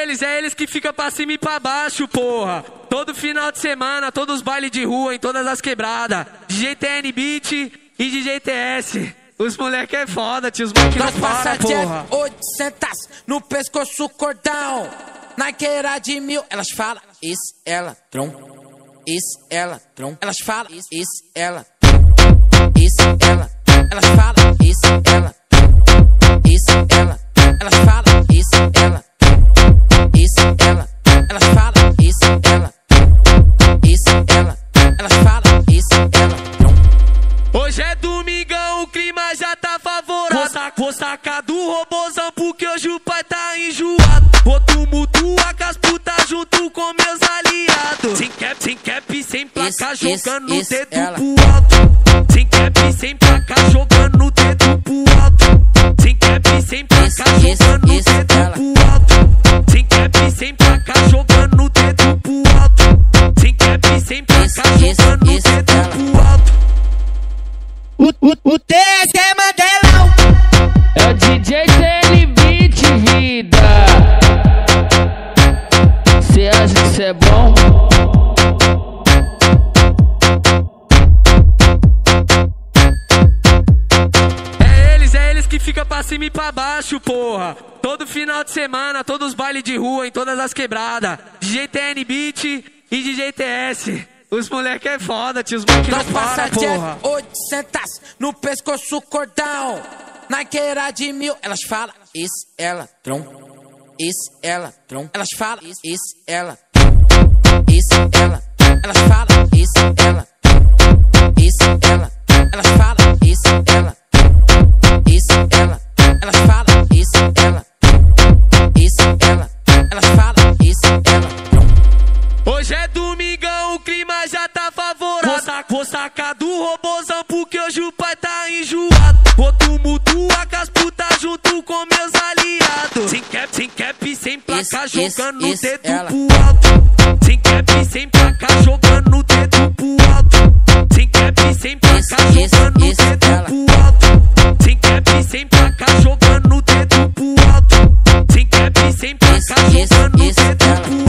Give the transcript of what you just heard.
É eles que fica pra cima e pra baixo, porra. Todo final de semana, todos os bailes de rua, em todas as quebradas. DJ TN Beat e DJ TS. Os moleque é foda, tio, os moleque não para, porra. 800 no pescoço, cordão. Na queira de 1000, elas falam, esse é ladrão. Esse é ladrão. Elas falam, esse é ladrão. Esse é ladrão. Elas falam, esse é ladrão. Esse é ladrão. Elas falam, esse é ladrão. Esse é ladrão. Elas falam, esse é ladrão. Esse é ladrão. Elas falam, esse é ladrão. Hoje é domingão, o clima já tá favorável. Vou sacar do robozão porque hoje o pai tá enjoado. Vou tumultuar com as putas junto com meus aliados. Sem cap, sem placa, jogando no dedo pro alto. Sem cap, sem placa, jogando no dedo pro alto. Sem cap, sem placa, jogando no dedo pro alto. Sem cap, sem placa, jogando no dedo pro alto. Sem cap, sem placa, jogando no dedo pro alto. O TS é Mandelão. É o DJ TN Beat, vida. Cê acha que cê é bom? É eles que fica pra cima e pra baixo, porra. Todo final de semana, todos os bailes de rua, em todas as quebradas. DJ TN Beat e DJ TS. Os moleque é foda, tio, os moleque não para, porra. 800 no pescoço, cordão. Na queira de 1000, elas falam, esse é ladrão. Esse é ladrão. Elas falam, esse é ladrão. Esse é ladrão. Elas falam, esse é ladrão. Esse é ladrão. Elas falam, esse é ladrão. Esse é ladrão. Elas falam, esse é ladrão. Esse é ladrão. Elas falam, esse é ladrão. Hoje é domingão, o clima já tá favorável. Vou sacar do robozão porque hoje o pai tá enjoado. Vou tumultuar com as putas junto com meus aliados. Sem cap, sem placa, jogando no dedo pro alto. Sem cap, sem placa, jogando no dedo pro alto. Sem cap, sem placa, jogando no dedo pro alto. Sem cap, sem placa, jogando no dedo pro alto. Sem cap, sem placa, jogando no dedo pro alto.